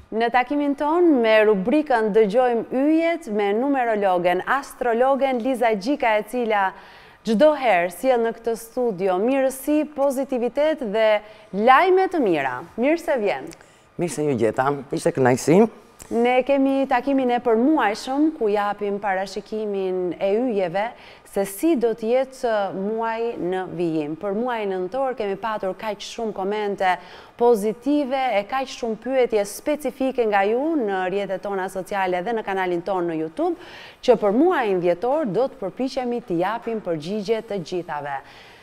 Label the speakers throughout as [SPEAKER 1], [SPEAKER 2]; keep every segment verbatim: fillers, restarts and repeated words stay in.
[SPEAKER 1] Në takimin ton me rubrikën Dëgjojmë yjet me numerologen, astrologen Liza Gjika, e cila çdo herë sjell në këtë studio mirësi, pozitivitet dhe lajme të mira. Mirë se vjen.
[SPEAKER 2] Mirë se ju gjeta, ishte kënaqësi.
[SPEAKER 1] Ne kemi takimin e përmuajshëm ku japim parashikimin e yjeve se si do të jetë muaj në vijim. Për muajin nëntor kemi patur kaq shumë komente pozitive e kaq shumë pyetje specifike nga ju në rrjetet tona sociale dhe në kanalin ton në YouTube, që për muajin dhjetor do të përpiqemi të japim përgjigje të gjithave.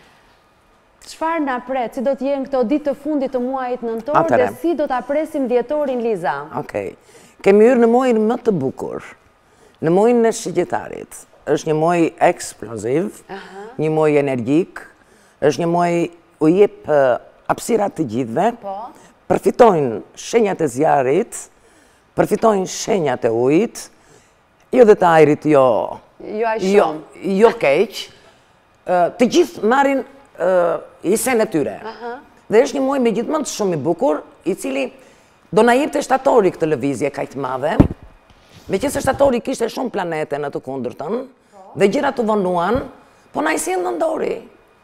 [SPEAKER 1] Çfarë na pret, si do të jenë këto ditë të fundit të muajit nëntor dhe si do ta presim dhjetorin, Liza?
[SPEAKER 2] Okej. Kemi hyrë në muajin më të bukur, në muajin e Shigjetarit. Është një muaj eksploziv, një muaj energjik, është një muaj u jep hapësirat të gjithëve, përfitojnë shenjat e zjarrit, përfitojnë shenjat e ujit, jo dhe të ajrit, jo jo keq, të gjithë marrin isen e tyre. Dhe është një muaj me gjithmonë shumë i bukur, i cili do na jepte shtatori këtë lëvizje kaq të madhe, meqense shtatori kishte shumë planete në të kundërtën, dhe gjërat u vonuan, po na i sjell nëndori.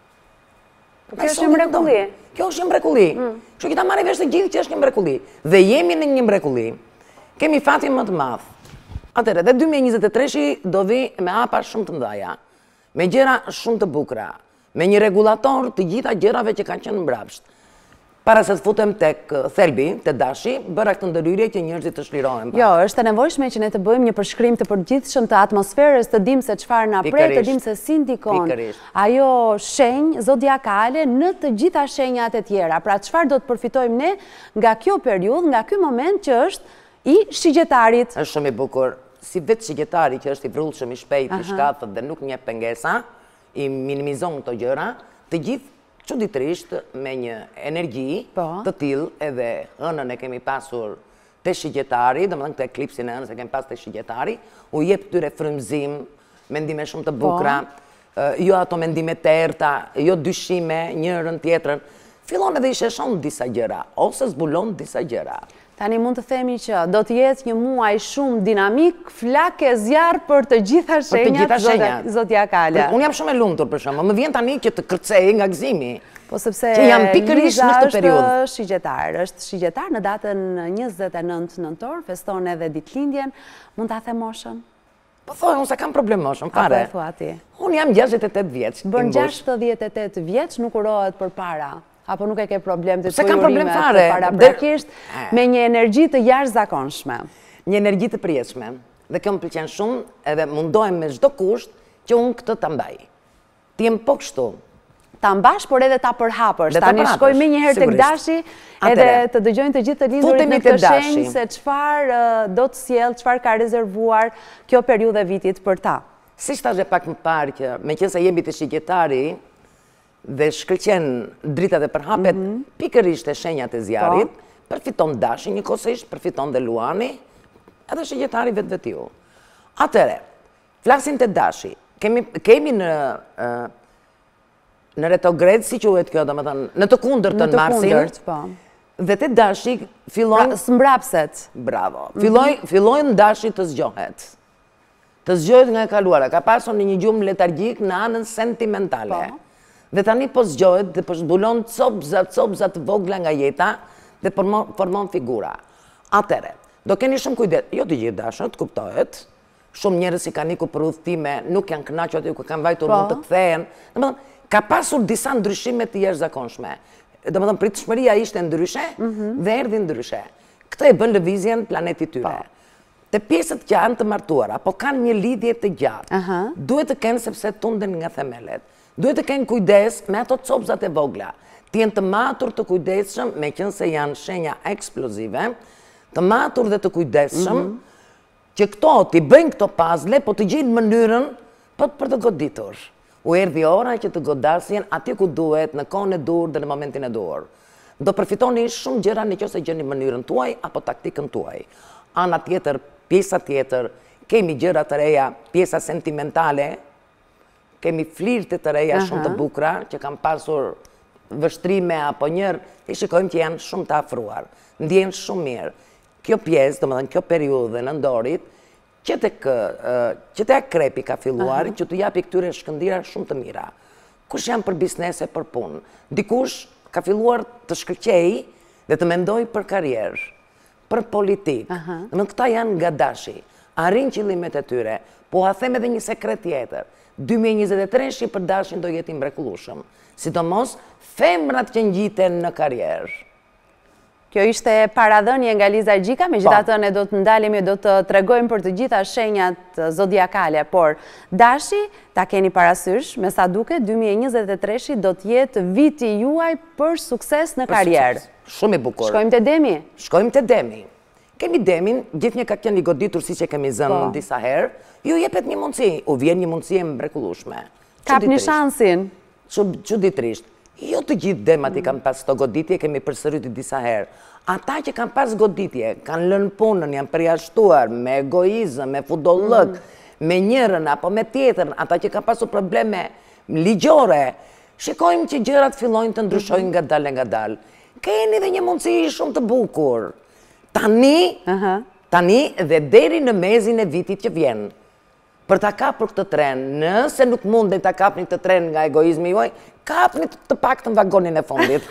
[SPEAKER 1] Kjo është një mrekulli.
[SPEAKER 2] Kjo është një mrekulli. Kështu që ta marrë vesh të gjithë që është një mrekulli. Dhe jemi në një mrekulli. Kemi fatin më të madh. Atëherë, dhe dy mijë e njëzet e treshi do vi me hapa shumë të mëdha, me gjëra shumë të bukura, me një rregullator të gjitha gjërave që kanë qenë mbrapsht. Para se të futem tek thelbi, te dashi, bëra këtë ndërhyrje që njerëzit të shlirohen.
[SPEAKER 1] Jo, është e nevojshme që ne të bëjmë një përshkrim të përgjithshëm të atmosferës, të dimë se çfarë na pret, të dimë se si ndikon ajo shenjë zodiakale në të gjitha shenjat e tjera. Pra çfarë do të përfitojmë ne nga kjo periudhë, nga ky moment që është i Shigjetarit.
[SPEAKER 2] Është shumë i bukur, si vetë Shigjetari që është i vrullshëm, i shpejt, i shkatët dhe nuk njeh pengesa, i minimizon këto gjëra, të gjithë çuditërisht me një energji të tillë, edhe hënën e kemi pasur te Shigjetari, domethënë këtë eklipsin e hënës e kemi pas te Shigjetari, u jep këtyre frymëzim, mendime shumë të bukura, jo ato mendime të errta, jo dyshime njërën tjetrën. Fillon edhe i sheshon disa gjëra, ose zbulon disa gjëra.
[SPEAKER 1] Tani mund të themi që do të jetë një muaj shumë dinamik, flak e zjarr për të gjitha shenjat zodiakale.
[SPEAKER 2] Unë jam shumë e lumtur për shkak, më vjen tani që të kërcej nga gëzimi.
[SPEAKER 1] Po sepse
[SPEAKER 2] që jam pikërisht në këtë periudhë.
[SPEAKER 1] Është Shigjetar, është Shigjetar në datën njëzet e nëntë nëntor, feston edhe ditëlindjen. Mund ta them moshën?
[SPEAKER 2] Po thoj, unë se kam problem moshën, fare.
[SPEAKER 1] Apo e thua ti?
[SPEAKER 2] Unë jam gjashtëdhjetë e tetë vjeç.
[SPEAKER 1] Bën gjashtëdhjetë e tetë vjeç, nuk urohet përpara. Apo nuk e ke problem të
[SPEAKER 2] të urimet të
[SPEAKER 1] paraprakisht me një energji të jashtëzakonshme.
[SPEAKER 2] Një energji të përjetshme. Dhe kjo më pëlqen shumë, edhe mundohem me çdo kusht që unë këtë ta mbaj. Ti jem po kështu.
[SPEAKER 1] Ta mbash, por edhe ta përhapësh. Tani shkoj me një herë tek dashi, edhe të dëgjojnë të gjithë të lindurit në këtë shenjë se çfarë do të sjell, çfarë ka rezervuar kjo periudhë e vitit për ta.
[SPEAKER 2] Siç thash pak më parë që meqense jemi te Shigjetari, dhe shkëlqen dritat e përhapet, pikërisht e shenjat e zjarrit, përfiton dashi njëkohësisht, përfiton dhe luani, edhe Shigjetari vetë vetiu. Atëre, flasin të dashi, kemi në në retrogred, si quhet kjo, domethënë, në të kundërtën Marsin, dhe te dashi fillon
[SPEAKER 1] mbrapset.
[SPEAKER 2] Bravo. Fillojnë dashi të zgjohet. Të zgjohet nga e kaluara, ka pasur në një gjumë letargjik në anën sentimentale. Dhe tani po zgjohet dhe po zbulon copza, copza të vogla nga jeta dhe formon figura. Atëre, do keni shumë kujdes, jo të gjithë dashët, kuptohet, shumë njerëz që kanë ikur për udhëtime, nuk janë kënaqur aty ku kanë vajtur mund të kthehen. Domethënë, ka pasur disa ndryshime të jashtëzakonshme. Domethënë, pritshmëria ishte ndryshe dhe erdhi ndryshe. Këtë e bën lëvizjen planeti tyre. Te pjesët që janë të martuara, po kanë një lidhje të gjatë, duhet të kenë sepse tunden nga themelet. Duhet të kenë kujdes me ato copzat e vogla. Të jenë të matur të kujdesshëm, meqense janë shenja eksplozive, të matur dhe të kujdesshëm, që këto t'i bëjnë këto puzzle, po të gjejnë mënyrën për të goditur. U erdhi ora që të godasjen aty ku duhet, në kohën e dur dhe në momentin e dur. Do përfitoni shumë gjëra nëse gjeni mënyrën tuaj apo taktikën tuaj. Ana tjetër, pjesa tjetër, kemi gjëra të reja, pjesa sentimentale, kemi flirte të reja shumë të bukura, që kanë pasur vështrime apo njërë, i shikojmë që janë shumë të afruar, ndjenë shumë mirë. kjo pjesë, do më thënë kjo periudhe në ndorit, që të akrepi ka filluar, që të japi këtyre shkëndira shumë të mira. Kush janë për biznese, për punë. Dikush ka filluar të shkëlqej dhe të mendoj për karierë, për politikë. Dhe më këta janë nga dashi, arrin qëllimet e tyre, po a them edhe një sekret tjetër. dy mijë e njëzet e tre-shi për dashin do jeti mrekullueshëm. Sidomos, femrat që ngjiten në karierë.
[SPEAKER 1] Kjo ishte paradhënie nga Liza Gjika, me gjithatë ne do të ndalemi, do të tregojmë për të gjitha shenjat zodiakale, por dashi, ta keni parasysh, me sa duke, dy mijë e njëzet e tre-shi do të jetë viti juaj për sukses në karierë.
[SPEAKER 2] Shumë i bukur.
[SPEAKER 1] Shkojmë të Demi?
[SPEAKER 2] Shkojmë të Demi. Kemi Demin, gjithë një ka qenë i goditur si që kemi zënë disa herë, ju jepet një mundësi, u vjen një mundësi e mrekullueshme.
[SPEAKER 1] Kap një shansin?
[SPEAKER 2] Çuditërisht. Jo të gjithë demat i kanë pas të goditje, kemi përsëritur disa herë. Ata që kanë pas goditje, kanë lënë punën, janë përjashtuar me egoizëm, me fudollëk, me njërën apo me tjetërën, ata që kanë pasur probleme ligjore, shikojmë që gjërat fillojnë të ndryshojnë nga dalë nga dalë. Keni dhe një mundësi shumë të bukur. Tani, tani dhe deri në mezin e vitit që vjen, për ta kapur këtë tren, nëse nuk mund dhe ta kapni këtë tren nga egoizmi juaj, kapni të pak të vagonin e fundit.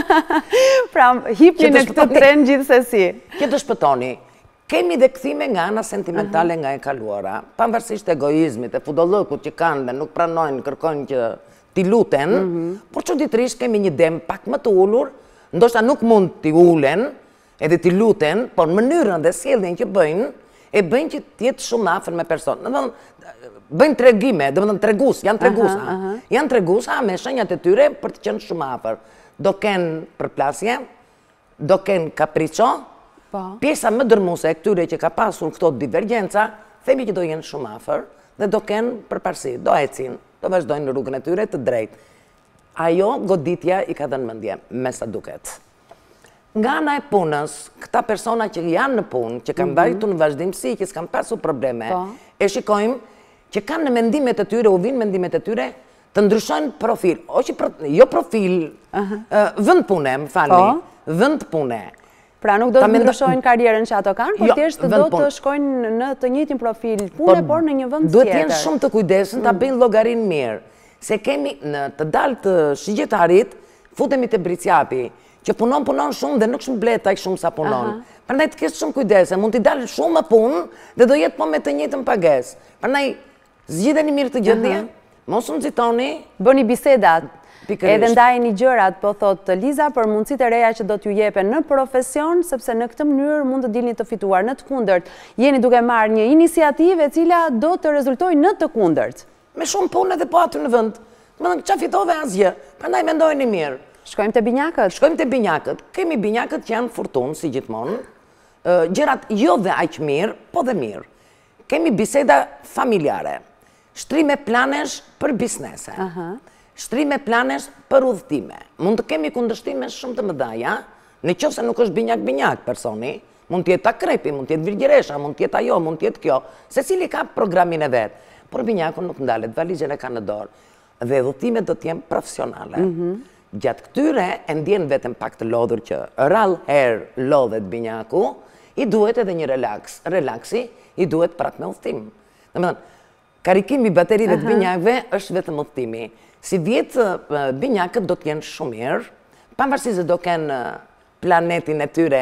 [SPEAKER 1] Pra, hipni në këtë tren gjithsesi.
[SPEAKER 2] Që të shpëtoni. Kemi dhe kthime nga ana sentimentale nga e kaluara, pavarësisht egoizmit e fudollëkut që kanë dhe nuk pranojnë, kërkojnë që t'i luten, por çuditërisht kemi një dem pak më të ulur, ndoshta nuk mund t'i ulen, edhe t'i luten, por mënyrën dhe sjelljen që bëjnë, e bëjnë që t'jetë shumë afër me personë. Bëjnë tregime, dhe më thënë tregus, janë tregusa. Janë tregusa me shenjat e tyre për të qenë shumë afër. Do kenë përplasje, do kenë kaprico, pjesa më dërmuese e këtyre që ka pasur këto divergjenca, themi që do jenë shumë afër dhe do kenë përparësi, do ecin, do vazhdojnë në rrugën e tyre të drejtë. Ajo goditja i ka dhënë mendje, me sa duket. Nga ana e punës, këta persona që janë në punë, që kanë vajtur në vazhdimsi, që s'kanë pasur probleme, e shikojmë që kanë në mendimet e tyre, u vinë mendimet e tyre, të ndryshojnë profil. Jo profil, vënd pune, më falni, vënd pune.
[SPEAKER 1] Pra nuk do të ndryshojnë karierën që ato kanë, por thjesht do të shkojnë në të njëjtin profil pune, por në një vend tjetër.
[SPEAKER 2] Duhet jenë shumë të kujdesshëm ta bëjnë llogarinë mirë, se kemi në të dalë të shigjetarit, futemi te bricjapi, që punon, punon shumë dhe nuk shumë bleta i shumë sa punon. Prandaj të kesh shumë kujdese, mund t'i dalë shumë më punë dhe do jetë po me të njëjtën pagesë. Prandaj zgjidheni mirë të gjendje, mos u nxitoni,
[SPEAKER 1] bëni bisedat, edhe ndajeni gjërat, po thot Liza, për mundësitë e reja që do t'ju jepen në profesion, sepse në këtë mënyrë mund të dilni të fituar. Në të kundërt, jeni duke marrë një iniciativë e cila do të rezultojë në të kundërt.
[SPEAKER 2] Me shumë punë edhe po aty në vend. Domethënë çfarë fitove asgjë. Prandaj mendojeni mirë.
[SPEAKER 1] Shkojmë te binjakët.
[SPEAKER 2] Shkojmë te binjakët. Kemi binjakët që janë fortunë, si gjithmonë. Gjërat jo dhe aq mirë, po dhe mirë. Kemi biseda familjare. Shtrime planesh për biznese. Shtrime planesh për udhëtime. Mund të kemi kundërshtime shumë të mëdha, në qoftë se nuk është binjak-binjak personi, mund të jetë akrepi, mund të jetë virgjeresha, mund të jetë ajo, mund të jetë kjo. Secili ka programin e vet. Por binjaku nuk ndalet, valizhen e ka në dorë. Dhe udhëtimet do të jenë profesionale. Gjatë këtyre e ndjen vetëm pak të lodhur që rrallë herë lodhet binjaku, i duhet edhe një relaks. Relaksi i duhet prap me udhëtim. Domethënë, karikimi i baterive të binjakëve është vetëm udhëtimi. Si vjetë binjakët do të jenë shumë mirë, pavarësisht se do kenë planetin e tyre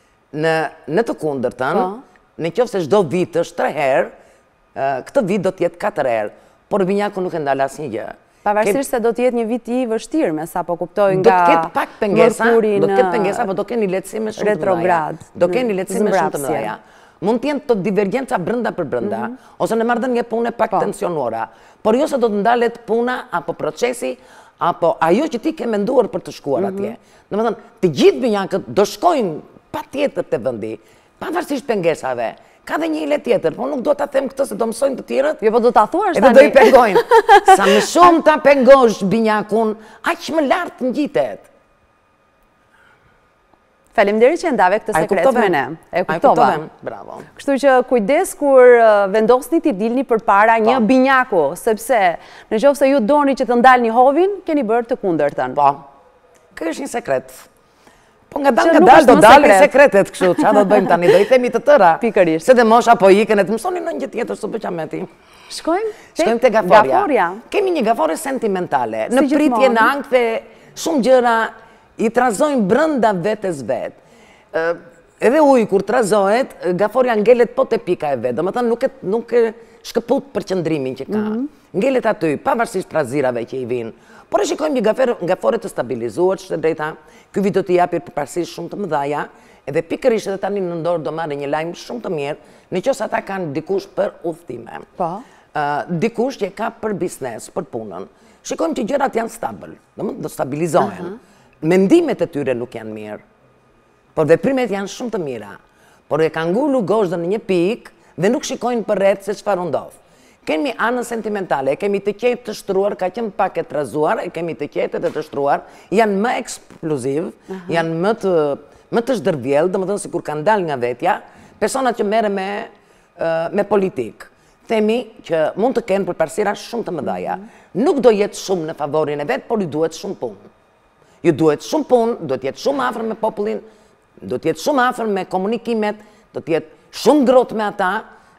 [SPEAKER 2] në të kundërtën, në qoftë se çdo vit është tre herë, këtë vit do të jetë katër herë, por binjaku nuk e ndal asnjë gjë.
[SPEAKER 1] Pavarësisht se do të jetë një vit i vështirë, me sa po kuptoj nga
[SPEAKER 2] do të ketë pak pengesa, do të ketë pengesa, por do keni lehtësime shumë të mëdha. Do keni lehtësime shumë të mëdha. Mund të jenë të divergjenca brenda për brenda, ose në marrëdhënie pune pak tensionuara, por jo se do të ndalet puna apo procesi apo ajo që ti ke menduar për të shkuar atje. Domethënë, të gjithë binjakët do shkojnë patjetër te vendi, pavarësisht pengesave. Ka dhe një ile tjetër, po nuk do ta them këtë se do mësojnë të tjerët.
[SPEAKER 1] Jo, po do ta thuash tani.
[SPEAKER 2] Edhe do i pengojnë. Sa më shumë ta pengosh binjakun, aq më lart ngjitet.
[SPEAKER 1] Faleminderit që ndave këtë sekret me ne. E kuptova.
[SPEAKER 2] Bravo.
[SPEAKER 1] Kështu që kujdes kur vendosni t'i dilni përpara një binjaku, sepse në qoftë se ju doni që të ndalni hovin, keni bërë të kundërtën.
[SPEAKER 2] Po. Ky është një sekret. Po nga dal, nga dal, do dalin sekretet kështu, qa do të bëjmë tani, do i themi të tëra.
[SPEAKER 1] Pikërisht.
[SPEAKER 2] Se dhe mosha po ikën e të mësoni në një tjetër, së bëqameti.
[SPEAKER 1] Shkojmë?
[SPEAKER 2] Shkojmë të gaforja.
[SPEAKER 1] Gaforja?
[SPEAKER 2] Kemi një gafore sentimentale. Në pritje në angthe, shumë gjëra i trazojnë brënda vetës vetë. Edhe uj, kur trazohet, gaforja ngelet po të pika e vetë, do më thënë nuk e shkëput për qëndrimin që ka. Ngelet aty, pavarësisht trazirave që i vinë. Por e shikojmë një gafore të stabilizuar, që të drejta, ky video t'i japi përparësisht shumë të mëdhaja, edhe pikërisht edhe tani në ndorë do marrë një lajmë shumë të mirë, në qësë ata kanë dikush për udhëtime.
[SPEAKER 1] Po.
[SPEAKER 2] Dikush që ka për biznes, për punën. Shikojmë që gjërat janë stabil, do stabilizohen. Mendimet e tyre nuk janë mirë, por veprimet janë shumë të mira. Por e kanë ngullu gozhdën në një pikë dhe nuk shikojnë për rreth se çfarë ndodh. Kemi anën sentimentale, kemi të qetë të shtruar, ka qenë pak e trazuar, e kemi të qetë dhe të shtruar, janë më eksploziv, janë më të, më të zhdërvjell, dhe më thënë si kur kanë dal nga vetja, personat që mere me, me politik. Themi që mund të kenë përparësira shumë të mëdhaja. Nuk do jetë shumë në favorin e vetë, por ju duhet shumë punë. Ju duhet shumë punë, do të jetë shumë afër me popullin, do të jetë shumë afër me komunikimet, do të jetë shumë ngrohtë me ata,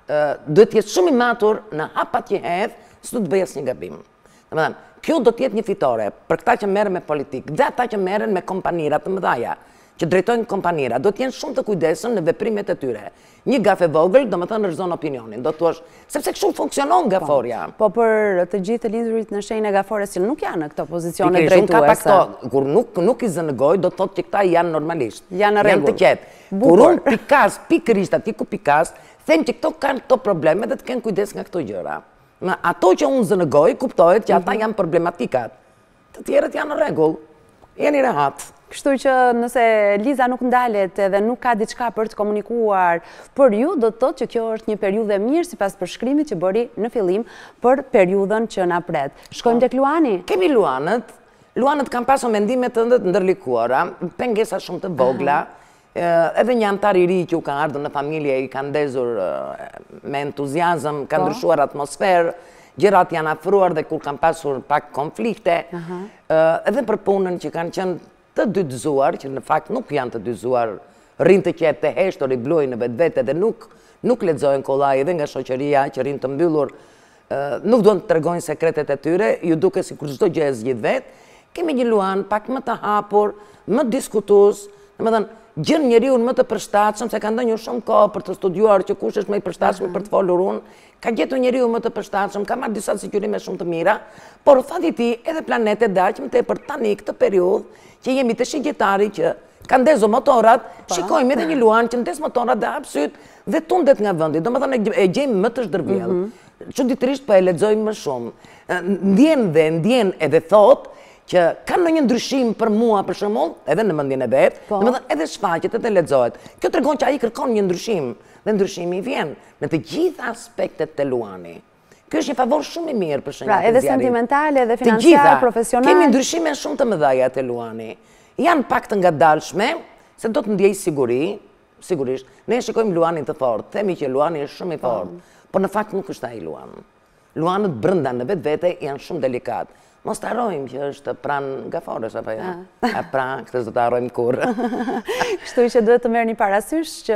[SPEAKER 2] do të jetë shumë i matur në hapat që hedh, së du të bëj asnjë gabim. Domethënë, kjo do të jetë një fitore për këta që merren me politikë, dhe ata që merren me kompanira të mëdha, që drejtojnë kompanira, do të jenë shumë të kujdesshëm në veprimet e tyre. Një gafe vogël, domethënë rrezon opinionin, do thuash, sepse kështu funksionon gaforja.
[SPEAKER 1] Po për të gjithë të lidhurit në shenjën e gafores që nuk janë në këto pozicione drejtuese.
[SPEAKER 2] Kur nuk i zënëgoj, do të thotë që këta janë normalisht.
[SPEAKER 1] Janë në rregull.
[SPEAKER 2] Janë të qetë. Kur unë pikas, pikërisht aty ku pikas, them që këto kanë këto probleme dhe të kenë kujdes nga këto gjëra. Ato që unë zënëgoj, kuptohet që ata janë problematikat. Të tjerët janë në rregull. Jeni rehat.
[SPEAKER 1] Kështu që nëse Liza nuk ndalet edhe nuk ka diçka për të komunikuar për ju, do të thotë që kjo është një periudhë e mirë sipas përshkrimit që bëri në fillim për periudhën që na pret. Shkojmë tek Luani?
[SPEAKER 2] Kemi Luanët. Luanët kanë pasur mendime të ndërlikuara, pengesa shumë të vogla. Edhe një antar i ri që u ka ardhur në familje i ka ndezur me entuziazëm, ka ndryshuar atmosferë, gjërat janë afruar dhe kur kanë pasur pak konflikte, edhe për punën që kanë qenë të dytëzuar, që në fakt nuk janë të dytëzuar, rinë të qetë të heshtur i bluj në vetë vete dhe nuk, nuk lexojnë kollaj edhe nga shoqëria që rinë të mbyllur, nuk duan të tregojnë sekretet e tyre, ju duke si kur çdo gjë e zgjidh vetë. Kemi një Luan pak më të hapur, më diskutues, domethënë gjën njeriun më të përshtatshëm, se ka ndonjë shumë kohë për të studiuar që kush është më i përshtatshëm për të folur unë, ka gjetur njeriu më të përshtatshëm, ka marrë disa sigurime shumë të mira, por thati ti edhe planetet daq më tepër tani këtë periudhë që jemi të shigjetari që ka ndezur motorat, shikojmë edhe një Luan që ndes motorat dhe hap syt dhe tundet nga vendi. Domethënë e gjejmë më të zhdërvjell. Çuditërisht po e lexojmë më shumë. Ndjen dhe ndjen edhe thotë që ka ndonjë ndryshim për mua për shembull, edhe në mendjen e vet, domethënë edhe shfaqet edhe lexohet. Kjo tregon që ai kërkon një ndryshim dhe ndryshimi vjen në të gjitha aspektet të Luani. Ky është një favor shumë i mirë për shënjetin e
[SPEAKER 1] zjarrit. Pra, edhe sentimentale, edhe financiar, profesional.
[SPEAKER 2] Kemi ndryshime shumë të mëdha te Luani. Janë pak të ngadalshme, se do të ndjej siguri, sigurisht. Ne shikojmë Luanin të fortë, themi që Luani është shumë i fortë, por në fakt nuk është ai Luan. Luanët brenda në vetvete janë shumë delikat. Mos të harrojmë që është pranë gafores, apo jo? A pra, këtë do të harrojmë kurrë.
[SPEAKER 1] Kështu që duhet të merrni parasysh që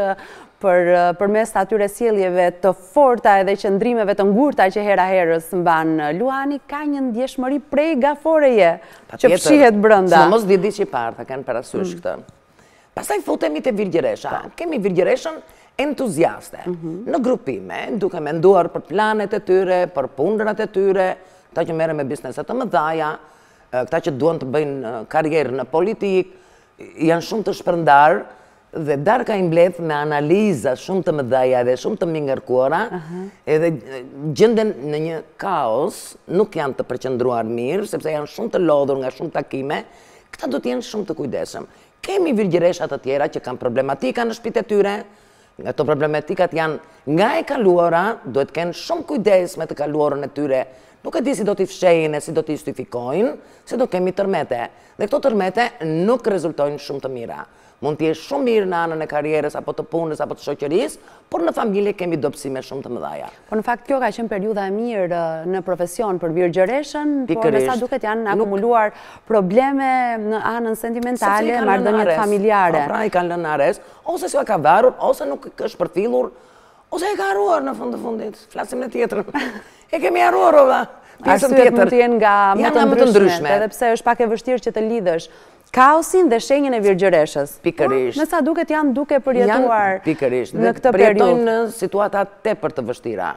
[SPEAKER 1] përmes atyre sjelljeve të forta edhe qëndrimeve të ngurta që hera herës mban Luani, ka një ndjeshmëri prej gaforeje që fshihet brenda.
[SPEAKER 2] Sidomos dhjetë që i parë, ta kanë parasysh këtë. Pastaj futemi te Virgjeresha. Kemi Virgjereshën entuziaste, në grupime, duke menduar për planet e tyre, për punërat e tyre, këta që merren me bizneset të mëdha, këta që duan të bëjnë karrierë në politikë, janë shumë të shpërndar dhe darka i mbledh me analiza shumë të mëdha dhe shumë të mingërkuara, edhe gjenden në një kaos, nuk janë të përqendruar mirë, sepse janë shumë të lodhur nga shumë takime, këta do të jenë shumë të kujdesshëm. Kemi Virgjeresha të tjera që kanë problematika në shtëpitë e tyre. Nga to problematikat janë nga e kaluara, duhet kenë shumë kujdes me të kaluarën e tyre nuk e di si do t'i fshejnë, si do t'i justifikojnë, se do kemi tërmete. Dhe këto tërmete nuk rezultojnë shumë të mira. Mund t'jesh shumë mirë në anën e karrierës, apo të punës, apo të shoqërisë, por në familje kemi dobësime shumë të mëdhaja.
[SPEAKER 1] Po në fakt kjo ka qenë periudha e mirë në profesion për Virgjëreshën, por me sa duket janë akumuluar probleme në anën sentimentale, marrëdhëniet familjare.
[SPEAKER 2] Pra i kanë lënë ares, ose s'u ka varur, ose nuk është përfillur, ose e ka harruar në fund të fundit. Flasim në tjetrën. E kemi harruar ova.
[SPEAKER 1] Arsyet mund të jenë nga më të ndryshme, edhe pse është pak e vështirë që të lidhësh kaosin dhe shenjën e Virgjëreshës.
[SPEAKER 2] Pikërisht.
[SPEAKER 1] Me sa duket janë duke përjetuar në këtë periudhë.
[SPEAKER 2] Përjetojnë në situata tepër të vështira.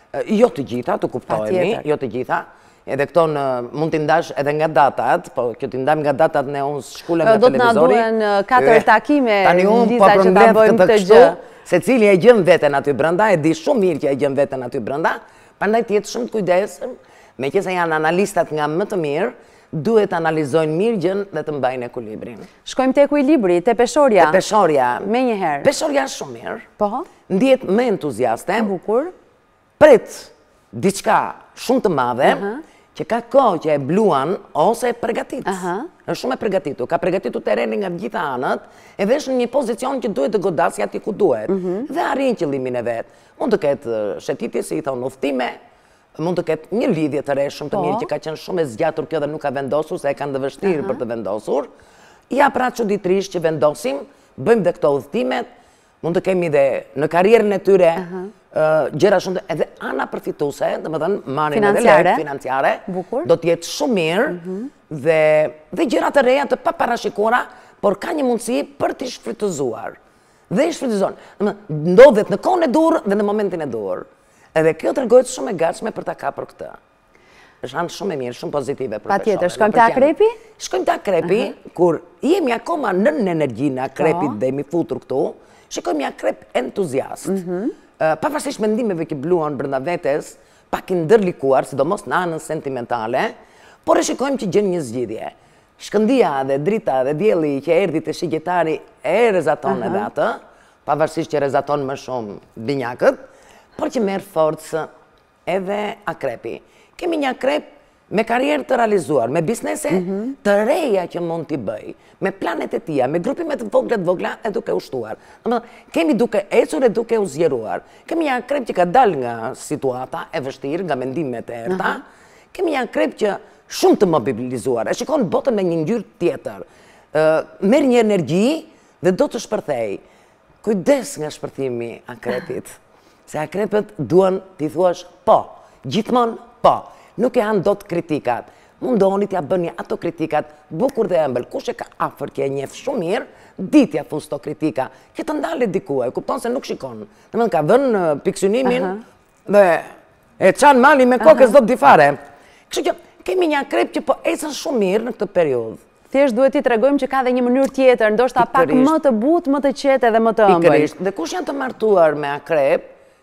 [SPEAKER 2] Jo të gjitha, të kuptojmë, jo të gjitha. Edhe këto mund t'i ndash edhe nga datat, po kjo t'i ndajmë nga datat ne unë shkullem në televizori.
[SPEAKER 1] Do t'na duen katër takime, Liza, që ta bëjmë të gjë.
[SPEAKER 2] Se cili e gjën veten aty brenda, e di shumë mirë që e gjën veten aty brenda, prandaj të jetë shumë të kujdesshëm, meqense janë analistat nga më të mirë, duhet analizojnë mirë gjën dhe të mbajnë ekuilibrin.
[SPEAKER 1] Shkojmë te ekuilibri, te peshorja.
[SPEAKER 2] Te peshorja.
[SPEAKER 1] Me njëherë.
[SPEAKER 2] Peshorja është shumë mirë.
[SPEAKER 1] Po?
[SPEAKER 2] Ndihet më entuziaste.
[SPEAKER 1] Bukur.
[SPEAKER 2] Pret diçka shumë të madhe, që ka kohë që e bluan ose e përgatit. Është shumë e përgatitur. Ka përgatitur terrenin nga gjitha anët, edhe është në një pozicion që duhet të godasë aty ku duhet. Dhe arrin qëllimin e vet. Mund të ketë shëtitje, si i thonë, uftime, mund të ketë një lidhje të re shumë të mirë që ka qenë shumë e zgjatur kjo dhe nuk ka vendosur, se e kanë dhe vështirë për të vendosur. Ja pra çuditërisht që vendosim, bëjmë dhe këto udhëtimet, mund të kemi dhe në karrierën e tyre gjëra shumë, edhe ana përfituese, domethënë marrin edhe lekë financiare, do të jetë shumë mirë dhe gjëra të reja të paparashikuara, por ka një mundësi për t'i shfrytëzuar. Dhe i shfrytëzon. Ndodhet në kohën e dur dhe në momentin e dur. Edhe kjo tregojë shumë e gatshme për ta kapur këtë. Është anë shumë e mirë, shumë pozitive për peshorën.
[SPEAKER 1] Patjetër, shkojmë te akrepi?
[SPEAKER 2] Shkojmë te akrepi, kur jemi akoma nën energjinë e akrepit dhe jemi futur këtu, shikojmë një akrep entuziast. Pavarësisht mendimeve që bluan brenda vetes, pak i ndërlikuar, sidomos në anën sentimentale, por e shikojmë që gjen një zgjidhje. Shkëndia dhe drita dhe dielli që erdhi te shigjetari e rezaton edhe atë, pavarësisht që rezaton më shumë binjakët, por që merë forcë edhe akrepi. Kemi një akrep me karrierë të realizuar, me biznese të reja që mund t'i bëj, me planet e tia, me grupimet vogla të vogla e duke ushtuar. Kemi duke ecur e duke u zgjeruar. Kemi një akrep që ka dal nga situata e vështirë, nga mendimet e errta. Kemi një akrep që shumë të mobilizuar, e shikon botën me një ngjyrë tjetër. Merr një energji dhe do të shpërthej. Kujdes nga shpërthimi akrepit. Se akrepet duan t'i thuash po, gjithmonë po, nuk e han dot kritikat. Mundoni t'ja bëni ato kritikat bukur dhe ëmbël. Kush e ka afër që e njeh shumë mirë, ditja fus to kritika, që të ndalet diku, e kupton se nuk shikon. Domethënë ka vënë piksynimin dhe e çan mali me kokë s'do të di fare. Kështu që kemi një akrep që po ecën shumë mirë në këtë periudhë.
[SPEAKER 1] Thjesht duhet t'i tregojmë që ka dhe një mënyrë tjetër, ndoshta pak më të butë, më të qetë edhe më të ëmbël.
[SPEAKER 2] Pikërisht. Dhe kush janë të martuar me akrep,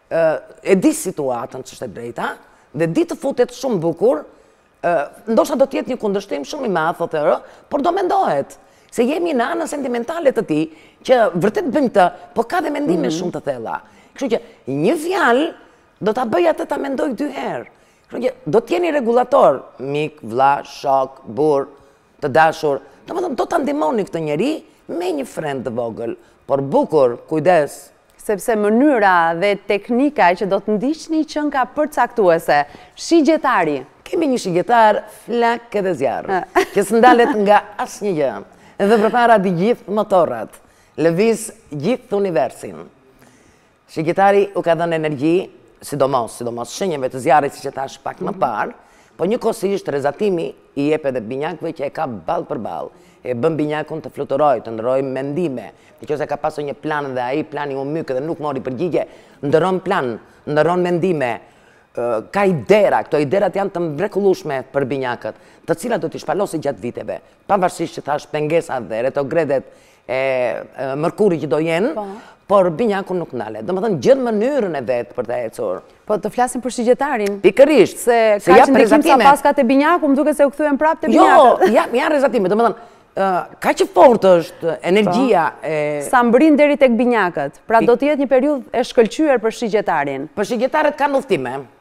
[SPEAKER 2] e di situatën që është e drejta, dhe di të futet shumë bukur, ndoshta do t'jetë një kundërshtim shumë i madh, thotë ero, por do mendohet. Se jemi në anën sentimentale të tij, që vërtet bëjmë këtë, po ka dhe mendime shumë të thella. Kështu që një fjalë do ta bëj atë ta mendoj dy herë. Kështu që do të jeni rregullator, mik, vlla, shok, burr, të dashur. Domethënë do ta ndihmoni këtë njerëj me një frend të vogël, por bukur, kujdes.
[SPEAKER 1] Sepse mënyra dhe teknika që do të ndiqni qenë ka përcaktuese. Shigjetari.
[SPEAKER 2] Kemi një shigjetar flak edhe zjarr, që s'ndalet nga asnjë gjë. Edhe përpara di gjithë motorrat, lëviz gjithë universin. Shigjetari u ka dhënë energji, sidomos, sidomos shenjave të zjarrit, siç e thash pak më parë, po njëkohësisht rrezatimi i jep edhe binjakëve që e ka ball për ball. E bën binjakun të fluturojë, të ndrojë mendime. Nëse ka pasur një plan dhe ai plani u myk dhe nuk mori përgjigje, ndron plan, ndron mendime, ka idera, këto iderat janë të mrekullueshme për binjakët, të cilat do t'i shpalosi gjatë viteve, pavarësisht që thash pengesat dhe retrogredet e Mërkurit që do jenë, por binjaku nuk ndalet. Domethënë gjen mënyrën e vet për të ecur.
[SPEAKER 1] Po të flasim për shigjetarin.
[SPEAKER 2] Pikërisht,
[SPEAKER 1] se ka që ndikim sa paska te binjaku, më duket se u kthyen prapë te binjakët.
[SPEAKER 2] Jo, janë rrezatime, domethënë ka që fort është energjia e...
[SPEAKER 1] Sa mbrin deri tek binjakët, pra do t'jetë një periudhë e shkëlqyer për shigjetarin.
[SPEAKER 2] Për shigjetarët kanë udhëtime,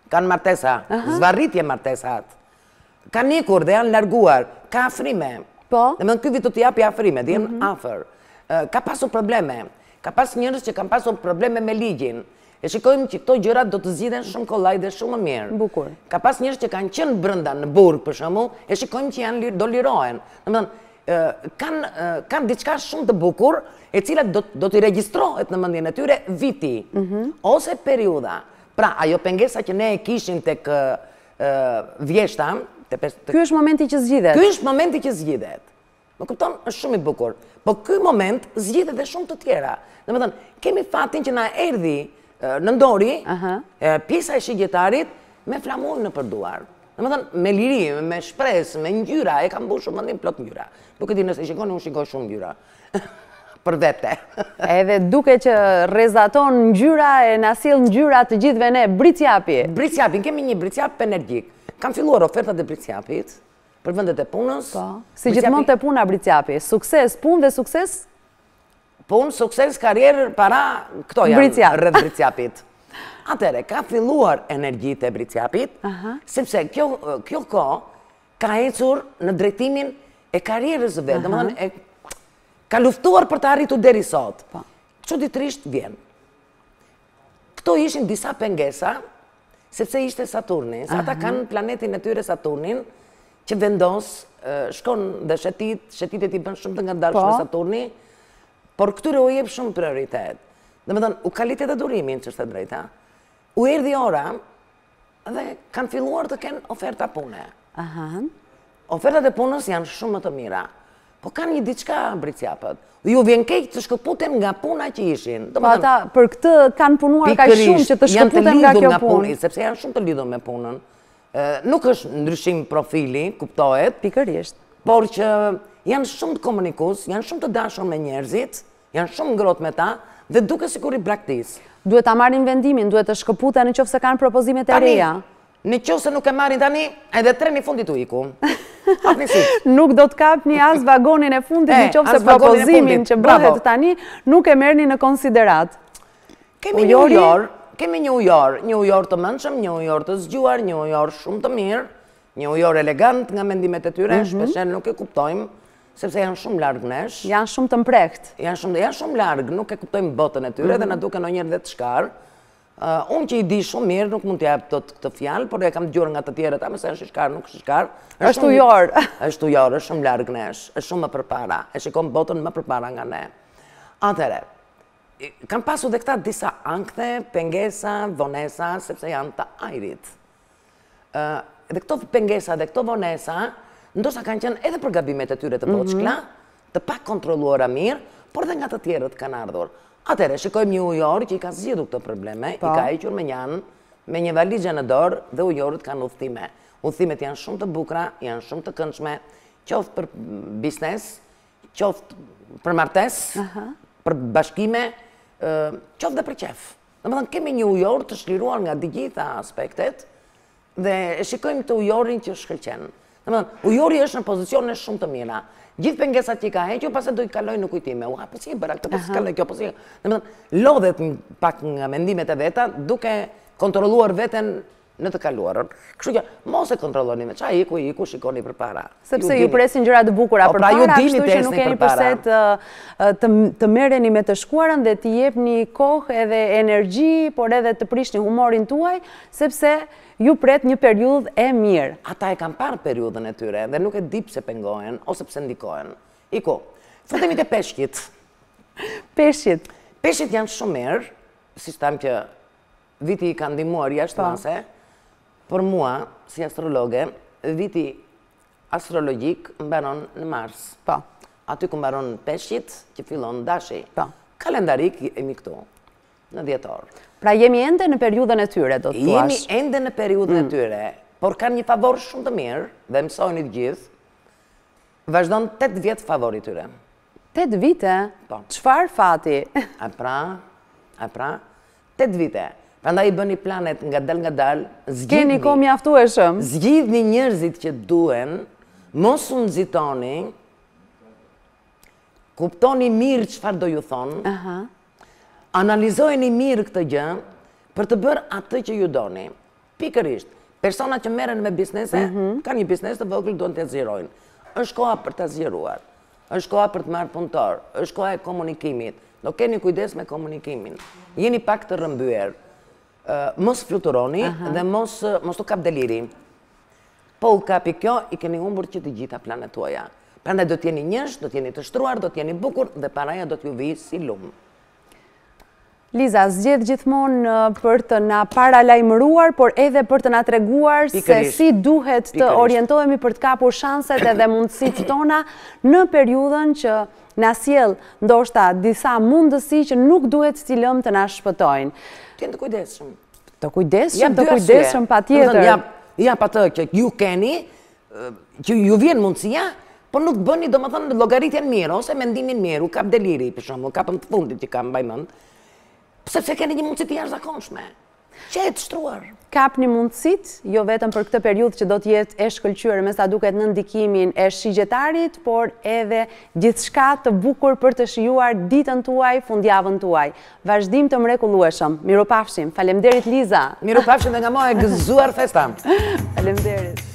[SPEAKER 2] kanë martesa, zvarritje martesat, kanë ikur dhe janë larguar, ka afrime.
[SPEAKER 1] Po?
[SPEAKER 2] Dhe më në ky vit të t'japi afrime, dhe jenë afer. Ka pasur probleme, ka pas njërës që kanë pasur probleme me ligjin. E shikojmë që këto gjërat do të zgjidhen shumë kollaj dhe shumë mirë.
[SPEAKER 1] Bukur.
[SPEAKER 2] Ka pas njërës që kanë qenë brenda në burg, për shembull, e shikojmë që janë do lirohen. Domethënë, kanë kanë diçka shumë të bukur, e cila do do të regjistrohet në mendjen e tyre viti ose periudha. Pra, ajo pengesa që ne e kishim tek vjeshta,
[SPEAKER 1] ky është momenti që zgjidhet.
[SPEAKER 2] Ky është momenti që zgjidhet. Më kupton, është shumë i bukur. Po ky moment zgjidhet edhe shumë të tjera. Domethënë, kemi fatin që na erdhi në ndori, pjesa e shigjetarit me flamurin në përduar. Domethënë, me liri, me shpresë, me ngjyra, e kam mbushur mendin plot ngjyra. Nuk e di nëse shikoni, unë shikoj shumë ngjyra. Për vete.
[SPEAKER 1] Edhe duke që rrezaton ngjyra e na sjell ngjyra të gjithëve ne, bricjapi.
[SPEAKER 2] Bricjapin, kemi një bricjap energjik. Kam filluar ofertat e bricjapit për vendet e punës.
[SPEAKER 1] Po. Si gjithmonë te puna bricjapi, sukses, punë dhe sukses.
[SPEAKER 2] Punë, sukses, karierë, para, këto janë rreth bricjapit. Atëre, ka filluar energjit e bricjapit, sepse kjo ko ka ecur në drejtimin e karierës vetë, domethënë, ka luftuar për të arritur deri sot. Çuditërisht vjen. Këto ishin disa pengesa, sepse ishte Saturni. Ata kanë planetin e tyre Saturnin, që vendos, shkon dhe shetit, shetitet i bën shumë të ngadalshme Saturni, por këtyre u jep shumë prioritet. Domethënë, u kalitet e durimin, që është e drejta. U erdhi ora dhe kanë filluar të kenë oferta pune. Ofertat e punës janë shumë më të mira, po kanë një diçka bricjapët. Ju vjen keq të shkëputen nga puna që ishin.
[SPEAKER 1] Po ata për këtë kanë punuar kaq shumë që të shkëputen nga kjo punë,
[SPEAKER 2] sepse janë shumë të lidhur me punën. Nuk është ndryshim profili, kuptohet.
[SPEAKER 1] Pikërisht.
[SPEAKER 2] Por që janë shumë të komunikues, janë shumë të dashur me njerëzit, janë shumë ngrohtë me ta dhe duke sikur i braktis.
[SPEAKER 1] Duhet ta marrin vendimin, duhet të shkëputen nëse kanë propozimet e reja.
[SPEAKER 2] Nëse nuk e marrin tani, edhe treni fundit u iku.
[SPEAKER 1] Nuk do të kapni as vagonin e fundit nëse propozimin që bëhet tani nuk e merrni në konsiderat.
[SPEAKER 2] Kemi një ujor, kemi një ujor, një ujor të mendshëm, një ujor të zgjuar, një ujor shumë të mirë, një ujor elegant nga mendimet e tyre, shpesh nuk e kuptojmë, sepse janë shumë larg nesh.
[SPEAKER 1] Janë shumë të mprehtë.
[SPEAKER 2] Janë shumë, janë shumë larg, nuk e kuptojmë botën e tyre dhe na duken ndonjëherë dhe të shkar. Unë që i di shumë mirë, nuk mund t'jap dot këtë fjalë, por e kam dëgjuar nga të tjerët, ama se është shkar, nuk është shkar.
[SPEAKER 1] Është ujor.
[SPEAKER 2] Është ujor, është shumë larg nesh, është shumë më përpara, e shikon botën më përpara nga ne. Atëherë, kanë pasur dhe këta disa ankthë, pengesa, vonesa, sepse janë të ajrit. Dhe këto pengesa dhe këto vonesa, ndoshta kanë qenë edhe për gabimet e tyre të voçkla, të pa kontrolluara mirë, por dhe nga të tjerët kanë ardhur. Atëherë, shikojmë një ujor që i ka zgjidhur këto probleme, i ka hequr me njanë, me një valizhe në dorë dhe ujorët kanë udhëtime. Udhëtimet janë shumë të bukura, janë shumë të këndshme, qoftë për biznes, qoftë për martesë, për bashkime, qoftë dhe për qef. Domethënë, kemi një ujor të shliruar nga të gjitha aspektet dhe e shikojmë të ujorin që shkëlqen. Domethënë, ujori është në pozicione shumë të mira. Gjithë pengesat që i ka hequr, pastaj do i kaloj në kujtime. Ua, po si e bëra këtë, po si kaloj kjo, po si. Domethënë, lodhet pak nga mendimet e veta, duke kontrolluar veten në të kaluarën. Kështu që mos e kontrolloni me çfarë iku, iku shikoni përpara.
[SPEAKER 1] Sepse ju presin gjëra të bukura përpara, kështu që nuk keni pse të të merreni me të shkuarën dhe t'i jepni kohë edhe energji, por edhe të prishni humorin tuaj, sepse ju pret një periudhë e mirë.
[SPEAKER 2] Ata e kanë parë periudhën e tyre dhe nuk e di pse pengohen ose pse ndikohen. Iku, futemi te peshqit.
[SPEAKER 1] Peshqit.
[SPEAKER 2] Peshqit janë shumë mirë, siç tham që viti i ka ndihmuar jashtëmase. Për mua, si astrologe, viti astrologjik mbaron në Mars.
[SPEAKER 1] Po.
[SPEAKER 2] Aty ku mbaron peshqit, që fillon dashi.
[SPEAKER 1] Po.
[SPEAKER 2] Kalendarik jemi këtu, në dhjetor.
[SPEAKER 1] Pra jemi ende në periudhën e tyre, do të thuash.
[SPEAKER 2] Jemi ende në periudhën e tyre, por kanë një favor shumë të mirë, dhe mësojnë të gjithë, vazhdon tetë vjetë favori tyre.
[SPEAKER 1] tetë vite?
[SPEAKER 2] Po.
[SPEAKER 1] Çfarë fati?
[SPEAKER 2] A pra, a pra, tetë vite. Prandaj i bëni planet nga dal nga dal, zgjidhni.
[SPEAKER 1] Keni kohë mjaftueshëm.
[SPEAKER 2] Zgjidhni njerëzit që duen, mos u nxitoni, kuptoni mirë çfarë do ju thonë, analizojeni mirë këtë gjë për të bërë atë që ju doni. Pikërisht, persona që merren me biznese, ka një biznes të vogël, duan të zgjerojnë. Është koha për të zgjeruar, është koha për të marrë punëtor, është koha e komunikimit. Do keni kujdes me komunikimin. Jeni pak të rrëmbyer. Mos fluturoni dhe mos mos u kap deliri. Po u kapi kjo, i keni humbur që të gjitha planet tuaja. Prandaj do t'jeni njësh, do t'jeni të shtruar, do t'jeni bukur dhe paraja do t'ju vijë si lumë.
[SPEAKER 1] Liza, zgjedh gjithmonë për të na paralajmëruar, por edhe për të na treguar se si duhet të orientohemi për të kapur shanset edhe mundësitë tona në periudhën që na sjell ndoshta disa mundësi që nuk duhet t'i lëmë të na shpëtojnë.
[SPEAKER 2] Të jenë të kujdesshëm.
[SPEAKER 1] Të kujdesshëm, të kujdesshëm patjetër.
[SPEAKER 2] Jap atë që ju keni, që ju vjen mundësia, por nuk bëni domethënë llogaritjen mirë ose mendimin mirë, u kap deliri për shembull, kapën të fundit që kam mbaj mend. Sepse keni një mundësi të jashtëzakonshme. Që e të shtruar.
[SPEAKER 1] Kap një mundësit, jo vetëm për këtë periudhë që do të jetë e shkëlqyer me sa duket në ndikimin e shigjetarit, por edhe gjithçka të bukur për të shijuar ditën tuaj, fundjavën tuaj. Vazhdim të mrekullueshëm. Miropafshim. Faleminderit Liza.
[SPEAKER 2] Miropafshim dhe nga mua e gëzuar festa.
[SPEAKER 1] Faleminderit.